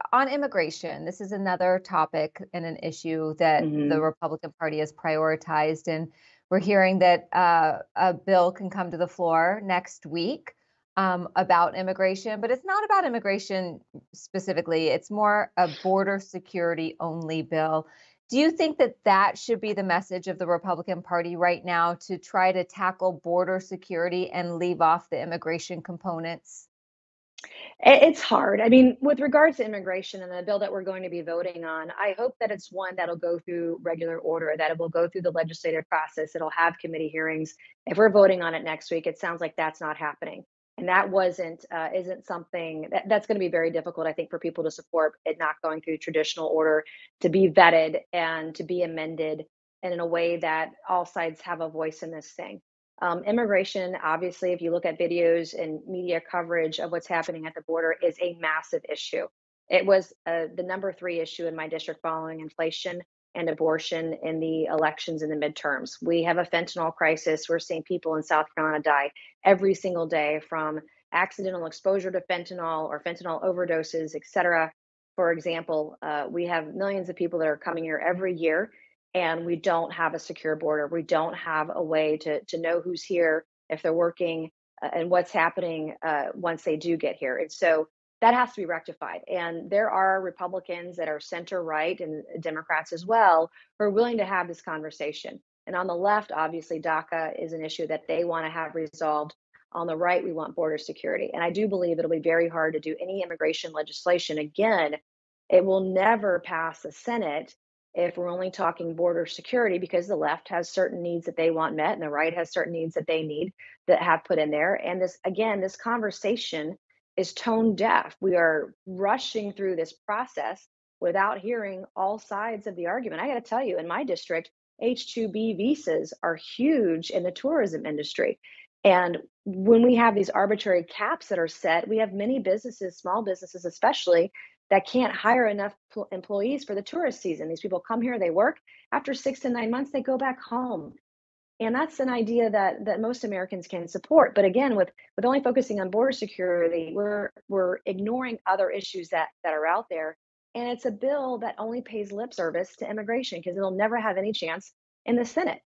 on immigration, this is another topic and an issue that the Hmm. Republican Party has prioritized. And we're hearing that a bill can come to the floor next week about immigration, but it's not about immigration specifically. It's more a border security only bill. Do you think that that should be the message of the Republican Party right now, to try to tackle border security and leave off the immigration components? It's hard. I mean, with regards to immigration and the bill that we're going to be voting on, I hope that it's one that'll go through regular order, that it will go through the legislative process. It'll have committee hearings. If we're voting on it next week, it sounds like that's not happening. And that isn't something that's going to be very difficult, I think, for people to support it not going through traditional order, to be vetted and to be amended, and in a way that all sides have a voice in this thing. Immigration, obviously, if you look at videos and media coverage of what's happening at the border, is a massive issue. It was the number three issue in my district following inflation and abortion in the elections and the midterms. We have a fentanyl crisis. We're seeing people in South Carolina die every single day from accidental exposure to fentanyl or fentanyl overdoses, et cetera. For example, we have millions of people that are coming here every year, and we don't have a secure border. We don't have a way to know who's here, if they're working, and what's happening once they do get here. And so that has to be rectified. And there are Republicans that are center right and Democrats as well who are willing to have this conversation. And on the left, obviously, DACA is an issue that they want to have resolved. On the right, we want border security. And I do believe it'll be very hard to do any immigration legislation. Again, it will never pass the Senate if we're only talking border security, because the left has certain needs that they want met and the right has certain needs that they need that have put in there. And this, again, this conversation is tone deaf. We are rushing through this process without hearing all sides of the argument. I got to tell you, in my district, H-2B visas are huge in the tourism industry. And when we have these arbitrary caps that are set, we have many businesses, small businesses especially, that can't hire enough employees for the tourist season. These people come here, they work. After 6 to 9 months, they go back home. And that's an idea that most Americans can support. But again, with only focusing on border security, we're ignoring other issues that are out there. And it's a bill that only pays lip service to immigration because it'll never have any chance in the Senate.